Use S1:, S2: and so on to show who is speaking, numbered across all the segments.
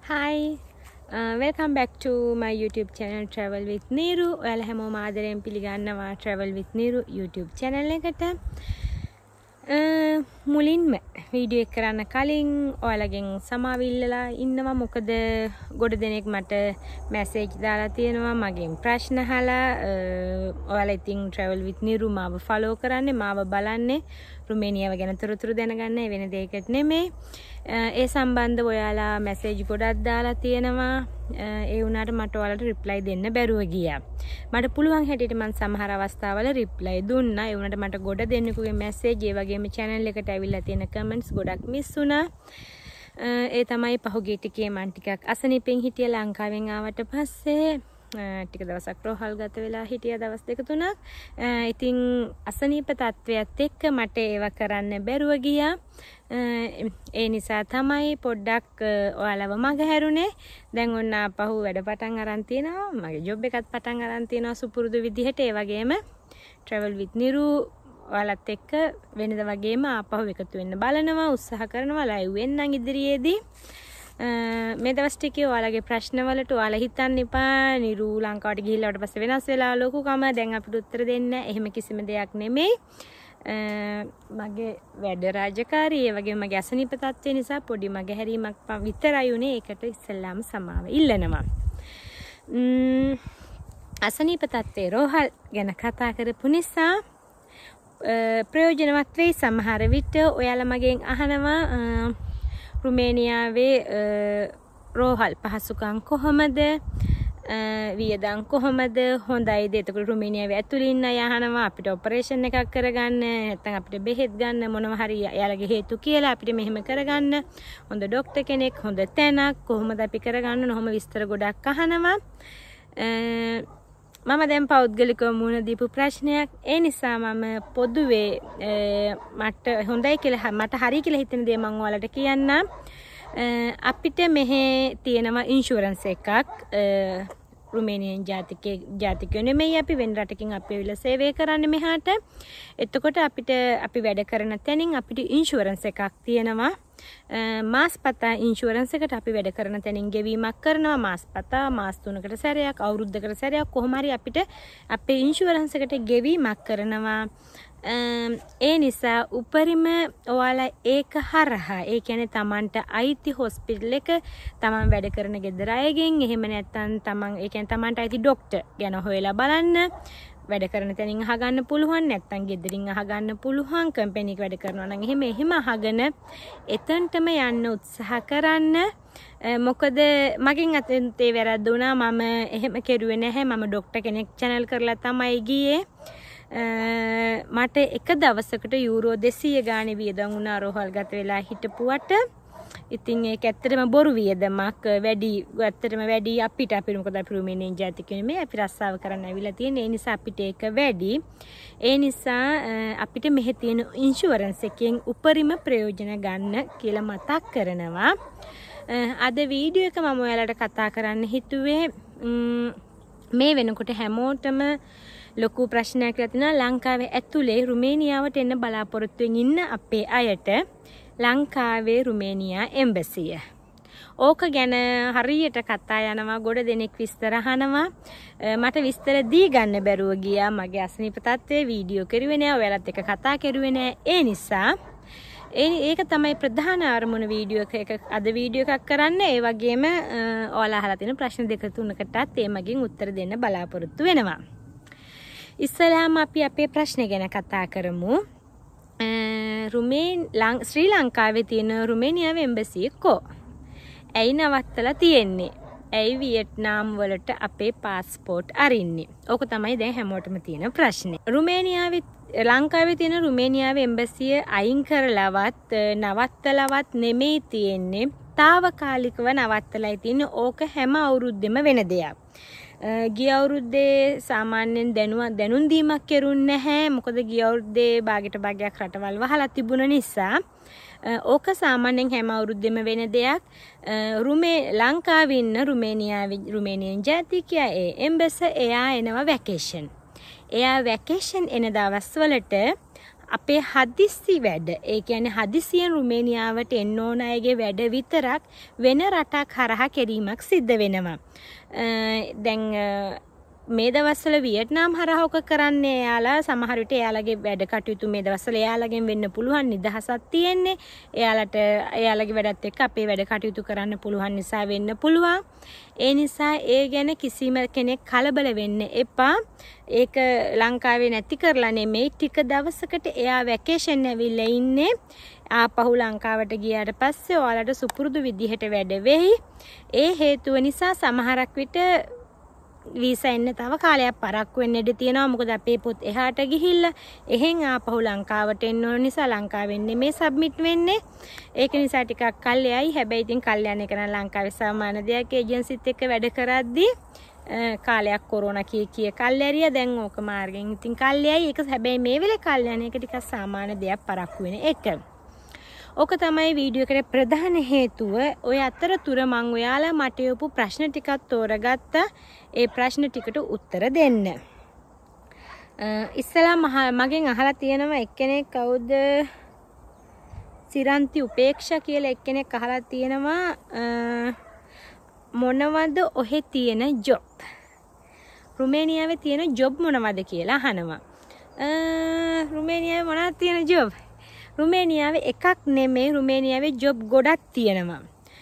S1: Hi, welcome back to my YouTube channel Travel with Niru. ඔයාලා හැමෝම ආදරයෙන් පිළිගන්නවා Travel with Niru YouTube channel එකට. මුලින්ම වීඩියෝ එක කරන්න කලින් ඔයාලගෙන් සමාව ඉල්ලලා ඉන්නවා. මොකද ගොඩ දෙනෙක් මට මැසේජ් දාලා තියෙනවා මගෙන් ප්‍රශ්න අහලා. ඔයාලා ඉතින් Travel with Niru මාව follow කරන්නේ, මාව බලන්නේ රුමේනියාව ගැන තොරතුරු දැනගන්න වෙන දෙයකට නෙමෙයි. ඒ සම්බන්ධව ඔයාලා මැසේජ් ගොඩක් දාලා තියෙනවා. ඒ වුණාට මට ඔයාලට රිප්ලයි දෙන්න බැරුව ගියා. මට පුළුවන් හැටියට මම සමහර අවස්ථාවල රිප්ලයි දුන්නා. ඒ වුණාට මට ගොඩ දෙන්නෙකුගේ මැසේජ් ඒ වගේම channel එකට ඇවිල්ලා තියෙන කමෙන්ට්ස් ගොඩක් මිස් වුණා. ඒ තමයි පහුගිය ටිකේ මම ටිකක් අසනීපෙන් හිටිය ලංකාවෙන් ආවට පස්සේ ටික දවසක් රෝහල් ගත වෙලා හිටිය දවස් දෙක තුනක්. ඉතින් අසනීප තත්වයක් එක්ක මට ඒවා කරන්න බැරුව ගියා. ඒ නිසා තමයි පොඩ්ඩක් ඔයාලව මග හැරුණේ. දැන් ඔන්න ආපහු වැඩ පටන් අරන් තිනවා. මගේ ජොබ් එකත් පටන් අරන් තිනවා සුපුරුදු විදිහට. ඒ වගේම Travel with Niru ඔයාලත් එක්ක වෙනද වගේම ආපහු එකතු වෙන්න බලනවා, උත්සාහ කරනවා ලයිව් වෙන්නම් ඉදිරියේදී. මේ දවස් ටිකේ ඔයාලගේ ප්‍රශ්න වලට ඔයාලා හිතන්න එපා නිරු ලංකාවට ගිහිල්ලා ඊට පස්සේ වෙනස් වෙලා ලොකුකම දැන් අපිට උත්තර දෙන්න එහෙම කිසිම දෙයක් නෙමෙයි. මගේ වැඩ රාජකාරී ඒ වගේම මගේ අසනීප තත්ත්වය නිසා පොඩි මගේ හැරීමක් විතරයි උනේ. ඒකට ඉස්සෙල්ලාම සමාව ඉල්ලනවා. අසනීප තත්ත්වයේ රෝහල් ගැන කතා කරපු නිසා ප්‍රයෝජනවත් වෙයි. සමහර විට ඔයාලා මගෙන් අහනවා රුමේනියාවේ රෝහල් පහසුකම් කොහොමද? වියදම් කොහොමද? හොඳයිද? එතකොට රුමේනියාවේ ඇතුළේ ඉන්න අය අහනවා අපිට ඔපරේෂන් එකක් කරගන්න නැත්නම් අපිට බෙහෙත් ගන්න මොනවා හරි එයාලගේ හේතු කියලා අපිට මෙහෙම කරගන්න හොඳ ડોක්ටර් කෙනෙක් හොඳ තැනක් කොහොමද අපි කරගන්න ඔහොම විස්තර ගොඩක් අහනවා. මම දැන් පෞද්ගලිකව මුණ දීපු ප්‍රශ්නයක්. ඒ නිසා මම පොදුවේ මට හොඳයි කියලා මට හරි කියලා හිතෙන දේ මම ඔයාලට කියන්නම්. අපිට මෙහෙ තියෙනවා ඉන්ෂුරන්ස් එකක්. රුමේනියන් ජාතිකයෝ නෙමෙයි අපි වෙන රටකින් අපි ඇවිල්ලා සේවය කරන්නේ මෙහාට. එතකොට අපිට අපි වැඩ කරන තැනින් අපිට ඉන්ෂුරන්ස් එකක් තියෙනවා. මාස්පතා ඉන්ෂුරන්ස් එකට අපි වැඩ කරන තැනින් ගෙවීමක් කරනවා. මාස්පතා මාස 3කට සැරයක් අවුරුද්දකට සැරයක් කොහොම හරි අපිට අපේ ඉන්ෂුරන්ස් එකට ගෙවීමක් කරනවා. ඒ නිසා උපරිම ඔයාලා ඒක හරහා ඒ කියන්නේ Tamanට අයිති හොස්පිටල් එක Taman වැඩ කරන ගෙදර අයගෙන් එහෙම නැත්නම් Taman ඒ කියන්නේ Tamanට අයිති ડોක්ටර් ගැන හොයලා බලන්න. වැඩ කරන තැනින් අහගන්න පුළුවන් නැත්නම් ගෙදරින් අහගන්න පුළුවන්. කම්පැනි එක වැඩ කරනවා නම් එහෙම අහගෙන එතනටම යන්න උත්සාහ කරන්න. මොකද මගෙන් අතේ වැරද්ද වුණා. මම එහෙම කෙරුවේ නැහැ. මම ડોක්ටර් කෙනෙක් channel කරලා තමයි ගියේ. මට එක දවසකට යූරෝ 200 ගානේ වියදම් වුණා රෝහල් ගත වෙලා හිටපුවට. ඉතින් ඒක ඇත්තටම බොරු වියදමක්. ඇත්තටම වැඩි අපිට මොකද අපි රුමේනියන් ජාතිකයෝ නෙමෙයි. අපි රස්සාව කරන්න ඇවිල්ලා තියෙන. ඒ නිසා අපිට ඒක වැඩි. ඒ නිසා අපිට මෙහෙ තියෙන ඉන්ෂුරන්ස් එකෙන් උපරිම ප්‍රයෝජන ගන්න කියලා මතක් කරනවා. අද වීඩියෝ එක මම ඔයාලට කතා කරන්න හිතුවේ මේ වෙනකොට හැමෝටම ලොකු ප්‍රශ්නයක් තියෙනවා ලංකාවේ ඇතුලේ රුමේනියාවට එන්න බලාපොරොත්තු ඉන්න අපේ අයට ලංකාවේ රුමේනියා එම්බසිය. ඕක ගැන හරියට කතා යනවා. ගොඩ දෙනෙක් විස්තර අහනවා. මට විස්තර දී ගන්න බැරුව ගියා. මගේ අසනීප තත්ත්වයේ වීඩියෝ කරුවේ නෑ. ඔයාලත් එක්ක කතා කරුවේ නෑ. ඒ නිසා ඒක තමයි ප්‍රධාන අරමුණ වීඩියෝ එක අද වීඩියෝ එකක් කරන්න. ඒ වගේම ඔයාලා අහලා තියෙන ප්‍රශ්න දෙක තුනකටත් ඒ මගින් උත්තර දෙන්න බලාපොරොත්තු වෙනවා. ඉස්සලාම අපි අපේ ප්‍රශ්න ගැන කතා කරමු. ශ්‍රී ලංකාවේ තියෙන රුමේනියාවේ එම්බසි කෝ? ඇයි නවත්තලා තියෙන්නේ? ඇයි වියට්නාම් වලට අපේ පාස්පෝර්ට් අරින්නේ? ඕක තමයි දැන් හැමෝටම තියෙන ප්‍රශ්නේ. ලංකාවේ තියෙන රුමේනියාවේ එම්බසිය අයින් කරලවත් නවත්තලවත් නෙමෙයි තියෙන්නේ. తాවකාලිකව නවත්තලායි තියෙන්නේ. ඕක හැම අවුරුද්දෙම වෙන දෙයක්. ගිය අවුරුද්දේ සාමාන්‍යයෙන් දැනුම් දීමක් කෙරුන්නේ නැහැ. මොකද ගිය අවුරුද්දේ භාගයට භාගයක් රටවල් වහලා තිබුණ නිසා ඕක සාමාන්‍යයෙන් හැම අවුරුද්දෙම වෙන දෙයක්. ලංකාවේ ඉන්න රුමේනියන් ජාතිකයා එම්බසි එයා එනවා වැකේෂන්. එයා වැකේෂන් එන දවස්වලට අපේ හදිස්සි වැඩ ඒ කියන්නේ හදිසියෙන් රුමේනියාවට එන්න ඕන අයගේ වැඩ විතරක් වෙන රටක් හරහා කෙරීමක් සිද්ධ වෙනවා. දැන් මේ දවස්වල වියට්නාම් හරහා ඔක කරන්නේ එයාලා සමහර විට එයාලගේ වැඩ කටයුතු මේ දවස්වල එයාලගෙන් වෙන්න පුළුවන් නිදහසක් තියෙන්නේ. එයාලගේ වැඩත් එක්ක අපේ වැඩ කටයුතු කරන්න පුළුවන් නිසා වෙන්න පුළුවන්. ඒ නිසා ඒ ගැන කිසිම කෙනෙක් කලබල වෙන්න එපා. ඒක ලංකාවේ නැති කරලා නෙමෙයි ටික දවසකට එයා වැකේෂන් ඇවිල්ලා ඉන්නේ. ආපහු ලංකාවට ගියාට පස්සේ ඔයාලට සුපුරුදු විදිහට වැඩ වෙයි. ඒ හේතුව නිසා සමහරක් විට වීසා එන්න තව කාලයක් පරක්කු වෙන්න ඉඩ තියෙනවා. මොකද අපේ පොත් එහාට ගිහිල්ලා එහෙන් ආපහු ලංකාවට එන්න ඕන නිසා ලංකාවෙන් නෙමෙයි සබ්මිට් වෙන්නේ. ඒක නිසා ටිකක් කල් යයි. හැබැයි ඉතින් කල් යන එක නම් ලංකාවේ සාමාන්‍ය දෙයක්. ඒජන්සිත් එක්ක වැඩ කරද්දී කාලයක් කොරෝනා කිය කල් ඇරියා. දැන් ඕක මාර්ගෙන් ඉතින් කල් යයි. ඒක හැබැයි මේ වෙලේ කල් යන එක ටිකක් සාමාන්‍ය දෙයක් පරක්කු වෙන එක. ඕක තමයි වීඩියෝ එකේ ප්‍රධාන හේතුව. ඔය අතරතුර මම ඔයාලා මට යොපු ප්‍රශ්න ටිකක් තෝරගත්තා. ඒ ප්‍රශ්න ටිකට උත්තර දෙන්න. ඉස්සලා මගෙන් අහලා තියෙනවා එක්කෙනෙක් කවුද සිරන්ති උපේක්ෂා කියලා එක්කෙනෙක් අහලා තියෙනවා මොනවද ඔහෙ තියෙන ජොබ්? රුමේනියාවේ තියෙන ජොබ් මොනවද කියලා අහනවා. රුමේනියාවේ මොනවද තියෙන ජොබ්? රුමේනියාවේ එකක් නෙමෙයි රුමේනියාවේ ජොබ් ගොඩක් තියෙනවා.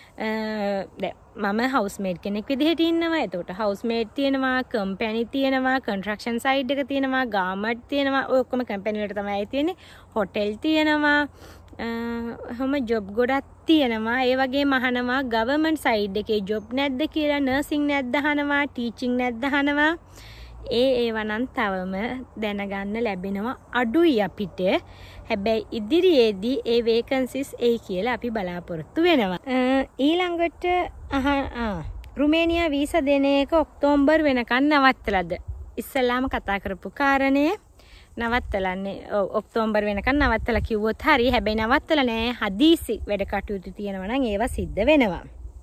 S1: මම හවුස්මේට් කෙනෙක් විදිහට ඉන්නවා. එතකොට හවුස්මේට් තියෙනවා, කම්පැනි තියෙනවා, කන්ස්ට්‍රක්ෂන් සයිට් එක තියෙනවා, ගාමට් තියෙනවා. ඔය ඔක්කොම කම්පැනි වලට තමයි තියෙන්නේ. හොටෙල් තියෙනවා. හැම ජොබ් ගොඩක් තියෙනවා. ඒ වගේම අහනවා ගවර්න්මන්ට් සයිඩ් එකේ ජොබ් නැද්ද කියලා, නර්සින් නැද්ද අහනවා, ටීචින් නැද්ද අහනවා. ඒවා නම් තවම දැනගන්න ලැබෙනවා අඩුයි අපිට. හැබැයි ඉදිරියේදී ඒ වේකන්සිස් එයි කියලා අපි බලාපොරොත්තු වෙනවා. ඊළඟට රුමේනියා වීසා දෙන එක ඔක්තෝබර් වෙනකන් නවත්තලාද? ඉස්සෙල්ලාම කතා කරපු කාරණේ නවත්තලන්නේ. ඔක්තෝබර් වෙනකන් නවත්තලා කිව්වොත් හරි. හැබැයි නවත්තලා නෑ. හදිසි වැඩ කටයුතු තියෙනවා නම් ඒවා සිද්ධ වෙනවා.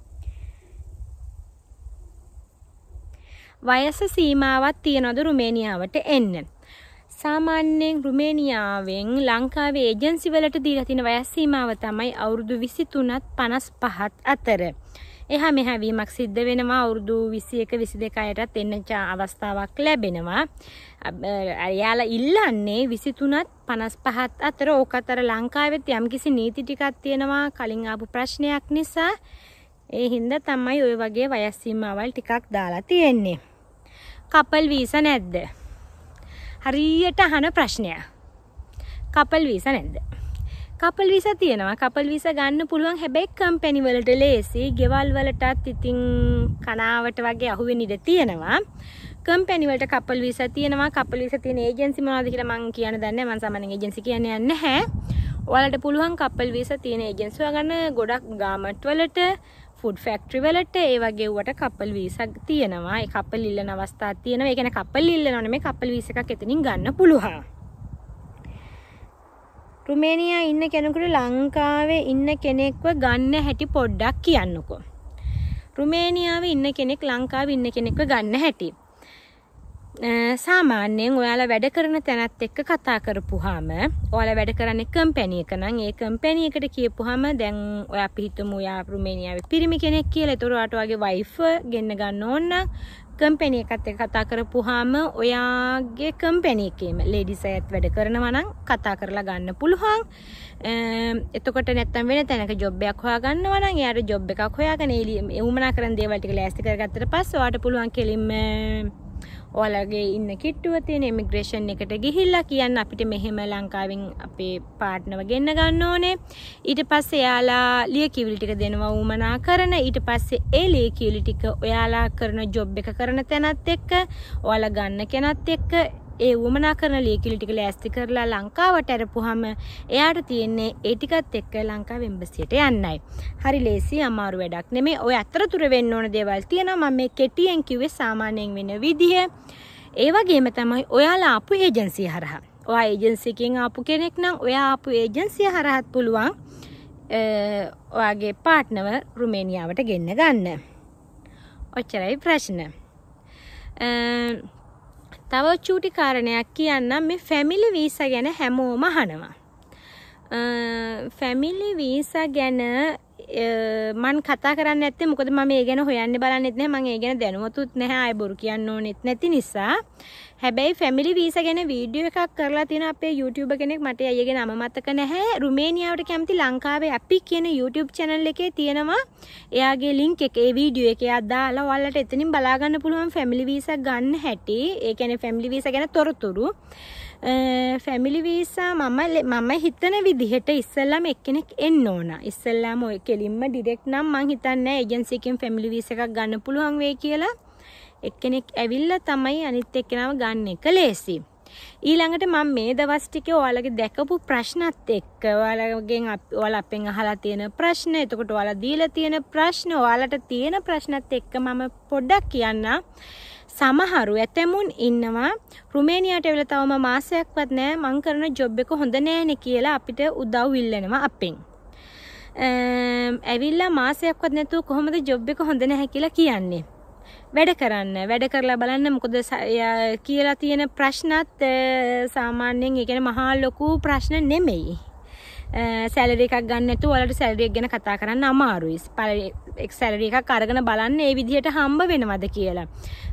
S1: වයස සීමාවක් තියනවද රුමේනියාවට එන්න? සාමාන්‍යයෙන් රුමේනියාවෙන් ලංකාවේ ඒජන්සි වලට දීලා තියෙන වයස් සීමාව තමයි අවුරුදු 23ත් 55ත් අතර. එහා මෙහා වීමක් සිද්ධ වෙනවා. අවුරුදු 21 22 අයටත් එන්න අවස්ථාවක් ලැබෙනවා. එයාලා ඉල්ලන්නේ 23ත් 55ත් අතර. ඕක අතර ලංකාවෙත් යම්කිසි නීති ටිකක් තියෙනවා කලින් ආපු ප්‍රශ්නයක් නිසා. ඒ හින්දා තමයි ওই වගේ වයස් සීමාවල් ටිකක් දාලා තියෙන්නේ. කපල් වීසා නැද්ද? හරියට අහන ප්‍රශ්නයක්. කපල් වීසා නැද්ද? කපල් වීසා තියෙනවා. කපල් වීසා ගන්න පුළුවන්. හැබැයි කම්පැනි වලට ලේසි. ගෙවල් වලටත් ඉතින් කනාවට වගේ අහුවෙන්න ඉඩ තියෙනවා. කම්පැනි වලට කපල් වීසා තියෙනවා. කපල් වීසා තියෙන ඒජන්සි මොනවද කියලා මම කියන්න දන්නේ නැහැ. මම සාමාන්‍යයෙන් ඒජන්සි කියන්නේ නැහැ. ඔයාලට පුළුවන් කපල් වීසා තියෙන ඒජන්සි හොයාගන්න. ගොඩක් ගාමට් වලට, ෆුඩ් ෆැක්ටරි වලට ඒ වගේ වට කපල් වීසා තියෙනවා. ඒ කපල් ඉල්ලන අවස්ථා තියෙනවා. ඒ කියන්නේ කපල් ඉල්ලනව නෙමෙයි කපල් වීසා එකක් එතනින් ගන්න පුළුවන්. රුමේනියා ඉන්න කෙනෙකුට ලංකාවේ ඉන්න කෙනෙක්ව ගන්න හැටි පොඩ්ඩක් කියන්නකෝ. රුමේනියාවේ ඉන්න කෙනෙක් ලංකාවේ ඉන්න කෙනෙක්ව ගන්න හැටි. සාමාන්‍යයෙන් ඔයාලා වැඩ කරන තැනත් එක්ක කතා කරපුවාම ඔයාලා වැඩ කරන්නේ කම්පැනි එක නම් ඒ කම්පැනි එකට කියපුවාම දැන් ඔයා අපි හිතමු ඔයා රුමේනියාවේ පිරිමි කෙනෙක් කියලා. ඒතර ඔයාට ඔයාගේ වයිෆ් ගෙන්න ගන්න ඕන නම් කම්පැනි එකත් එක්ක කතා කරපුවාම ඔයාගේ කම්පැනි එකේම ලේඩිස් අයත් වැඩ කරනවා නම් කතා කරලා ගන්න පුළුවන්. එතකොට නැත්තම් වෙන තැනක ජොබ් එකක් හොයාගන්නවා නම් එයාට ජොබ් එකක් හොයාගෙන ඒ උමනා කරන දේවල් ටික ලෑස්ති කරගත්තට පස්සේ ඔයාට පුළුවන් කෙලින්ම ඔයාලගේ ඉන්න කිට්ටුව තියෙන ඉමිග්‍රේෂන් එකට ගිහිල්ලා කියන්න අපිට මෙහෙම ලංකාවෙන් අපේ පාර්ට්නර්ව ගෙන්න ගන්න ඕනේ. ඊට පස්සේ එයාලා ලියකියවිලි ටික දෙනවා උමනා කරන. ඊට පස්සේ ඒ ලියකියවිලි ටික ඔයාලා කරන ජොබ් එක කරන තැනත් එක්ක ඔයාලා ගන්න කෙනත් එක්ක ඒ උමනා කරන ලියකියවිලි ටික ලෑස්ති කරලා ලංකාවට අරපුවාම එයාට තියෙන්නේ ඒ ටිකත් එක්ක ලංකාව එම්බසියට යන්නයි. හරි ලේසි අමාරු වැඩක් නෙමෙයි. ඔය අතරතුර වෙන්න ඕන දේවල් තියෙනවා. මම මේ කෙටියෙන් කිව්වේ සාමාන්‍යයෙන් වෙන විදිහ. ඒ වගේම තමයි ඔයාලා ආපු ඒජන්සිය හරහා. ඔයා ඒජන්සි එකෙන් ආපු කෙනෙක් නම් ඔයා ආපු ඒජන්සිය හරහාත් පුළුවන් ඔයාගේ පාර්ට්නර්ව රුමේනියාවට ගෙන්න ගන්න. ඔච්චරයි ප්‍රශ්න. තව චූටි කාරණයක් කියන්නම් මේ ෆැමිලි වීසා ගැන හැමෝම අහනවා. ෆැමිලි වීසා ගැන මම කතා කරන්නේ නැත්තේ මොකද මම ඒ ගැන හොයන්න බලන්නෙත් නැහැ. මම ඒ ගැන දැනුවතුත් නැහැ. ආයෙ බොරු කියන්න ඕනෙත් නැති නිසා. හැබැයි ෆැමිලි වීසා ගැන වීඩියෝ එකක් කරලා තියෙන අපේ YouTuber කෙනෙක් මට අයියගේ නම මතක නැහැ. රුමේනියාවට කැමති ලංකාවේ අපි කියන YouTube channel එකේ තියෙනවා. එයාගේ link එක ඒ වීඩියෝ එකේ එයා දාලා ඔයාලට එතනින් බලා ගන්න පුළුවන් ෆැමිලි වීසා ගන්න හැටි. ඒ කියන්නේ ෆැමිලි වීසා ගැන තොරතුරු. ෆැමිලි වීසා මම හිතන විදිහට ඉස්සෙල්ලාම එක්කෙනෙක් එන්න ඕන. ඉස්සෙල්ලාම ඔය කෙලින්ම ඩිරෙක්ට් නම් මං හිතන්නේ ඒජන්සි එකෙන් ෆැමිලි වීසා එකක් ගන්න පුළුවන් වෙයි කියලා. එක්කෙනෙක් ඇවිල්ලා තමයි අනිත් එක්කෙනාව ගන්න එක ලේසි. ඊළඟට මම මේ දවස් ටිකේ ඔයාලගේ දැකපු ප්‍රශ්නත් එක්ක ඔයාලා අපෙන් අහලා තියෙන ප්‍රශ්න, එතකොට ඔයාලා දීලා තියෙන ප්‍රශ්න, ඔයාලට තියෙන ප්‍රශ්නත් එක්ක මම පොඩ්ඩක් කියන්නම්. සමහරු ඇතමුන් ඉන්නවා රුමේනියාට ඇවිල්ලා තවම මාසයක්වත් නැහැ මං කරන ජොබ් එක හොඳ නෑනේ කියලා අපිට උදව් ඉල්ලනවා අපෙන්. ඇවිල්ලා මාසයක්වත් නැතුව කොහොමද ජොබ් එක හොඳ නැහැ කියලා කියන්නේ? වැඩ කරලා බලන්න මොකද කියලා තියෙන ප්‍රශ්නත් සාමාන්‍යයෙන් ඒ කියන්නේ මහා ලොකු ප්‍රශ්න නෙමෙයි. සැලරි එකක් ගන්න නැතුව ඔයාලට සැලරි එක ගැන කතා කරන්න අමාරුයි. සැලරි එකක් අරගෙන බලන්න ඒ විදිහට හම්බ වෙනවද කියලා.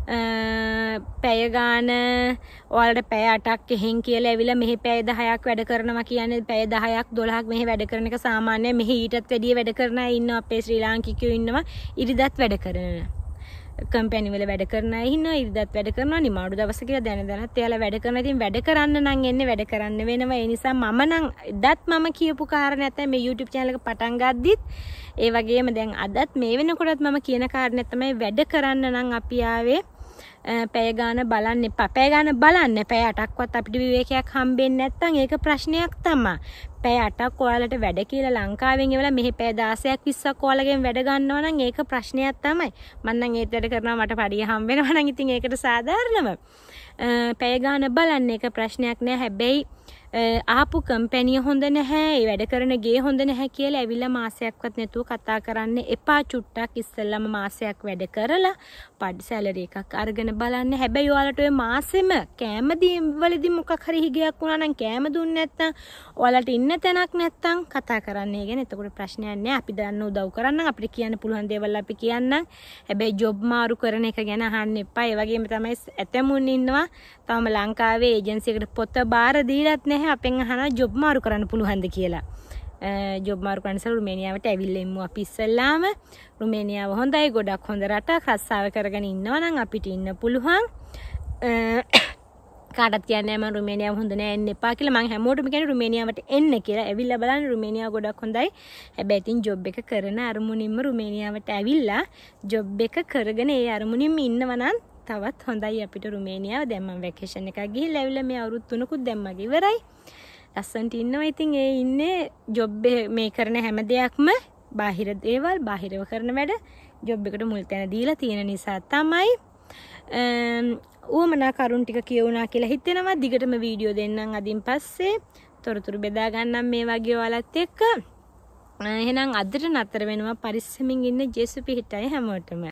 S1: පැය ගාන ඔයාලට පැය 8ක් එහෙන් කියලා ඇවිල්ලා මෙහි පැය 10ක් වැඩ කරනවා කියන්නේ පැය 10ක් 12ක් මෙහි වැඩ කරන එක සාමාන්‍යයෙන් මෙහි ඊටත් වැඩිය වැඩ කරන අය ඉන්නවා. අපේ ශ්‍රී ලාංකිකයෝ ඉන්නවා ඉරිදත් වැඩ කරන. කම්පැනි වල වැඩ කරන අය ඉන්නවා ඉරිදත් වැඩ කරනවා නිමාඩු දවස කියලා දැනත් එයාලා වැඩ කරනවා. ඉතින් වැඩ කරන්න නම් එන්නේ වැඩ කරන්න වෙනවා. ඒ නිසා මම නම් එදත් මම කියපු කාරණේ තමයි මේ YouTube channel එක පටන් ගද්දිත් ඒ වගේම දැන් අදත් මේ වෙනකොටත් මම කියන කාරණේ තමයි වැඩ කරන්න නම් අපි ආවේ පැය ගාන බලන්න එපා. පැය ගාන බලන්න පැය 8ක්වත් අපිට විවේකයක් හම්බෙන්නේ නැත්නම් ඒක ප්‍රශ්නයක් තමයි. පැය 8ක් ඔයාලට වැඩ කියලා ලංකාවෙන් ඉවලා මෙහි පැය 16ක් 20ක් ඔයාලගෙන් වැඩ ගන්නවා නම් ඒක ප්‍රශ්නයක් තමයි. මම නම් ඒත් වැඩ කරනවා මට පඩිය හම්බ වෙනවා නම් ඉතින් ඒකට සාධාරණම. පැය ගාන බලන්න ඒක ප්‍රශ්නයක් නෑ. හැබැයි ආපු කම්පැනිය හොඳ නැහැ, ඒ වැඩ කරන ගේ හොඳ නැහැ කියලා ඇවිල්ලා මාසයක්වත් නැතුව කතා කරන්න එපා. චුට්ටක් ඉස්සෙල්ලාම මාසයක් වැඩ කරලා පඩි සැලරි එකක් අරගෙන බලන්න. හැබැයි ඔයාලට ඔය මාසෙම කෑම වලදී මොකක් හරි හිගයක් වුණා නම් කෑම දුන්නේ නැත්නම් ඔයාලට ඉන්න තැනක් නැත්නම් කතා කරන්න. ඒ කියන්නේ එතකොට ප්‍රශ්නයක් නෑ. අපි දන්න උදව් කරන්න අපිට කියන්න පුළුවන් දේවල් අපි කියන්නම්. හැබැයි ජොබ් මාරු කරන එක ගැන අහන්න එපා. ඒ වගේම තමයි ඇතමුන් ඉන්නවා තාම ලංකාවේ ඒජන්සි එකට පොත බාර දීලත් නැහැ. අපෙන් අහනවා ජොබ් මාරු කරන්න පුළුවන්ද කියලා. ජොබ් මාරු කරන්න ඉස්සෙල්ලා රුමේනියාවට ඇවිල්ලා ඉමු අපි ඉස්සෙල්ලාම. රුමේනියාව හොඳයි, ගොඩක් හොඳ රටක්. රස්සාව කරගෙන ඉන්නවා නම් අපිට ඉන්න පුළුවන්. කාටත් කියන්නේ මම රුමේනියාව හොඳ නෑ එන්න එපා කියලා. මම හැමෝටම කියන්නේ රුමේනියාවට එන්න කියලා. ඇවිල්ලා බලන්න රුමේනියාව ගොඩක් හොඳයි. හැබැයි ඉතින් ජොබ් එක කරන අරමුණින්ම රුමේනියාවට ඇවිල්ලා ජොබ් එක කරගෙන ඒ අරමුණින්ම ඉන්නවා නම් තවත් හොඳයි අපිට රුමේනියාව. දැන් මම වැකේෂන් එකක් ගිහිල්ලා ඇවිල්ලා මේ අවුරුදු 3කුත් දැන් මගේ ඉවරයි. ලස්සන්ට ඉන්නවා. ඉතින් ඒ ඉන්නේ ජොබ් මේ කරන හැම දෙයක්ම බාහිර දේවල්, බාහිරව කරන වැඩ ජොබ් එකට මුල් තැන දීලා තියෙන නිසා තමයි ඌමනා කරුණ ටික කියවුණා කියලා හිතෙනවා. දිගටම වීඩියෝ දෙන්නම් අදින් පස්සේ. තොරතුරු බෙදා ගන්නම් මේ වගේ ඔයාලත් එක්ක. එහෙනම් අදට නතර වෙනවා. පරිස්සමින් ඉන්න ජේසු පිහිටයි හැමෝටම.